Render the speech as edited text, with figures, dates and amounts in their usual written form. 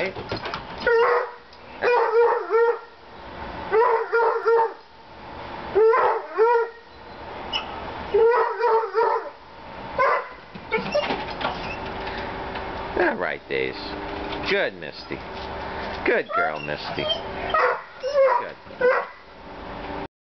right? All right, Daze. Good, Misty. Good girl, Misty. Good.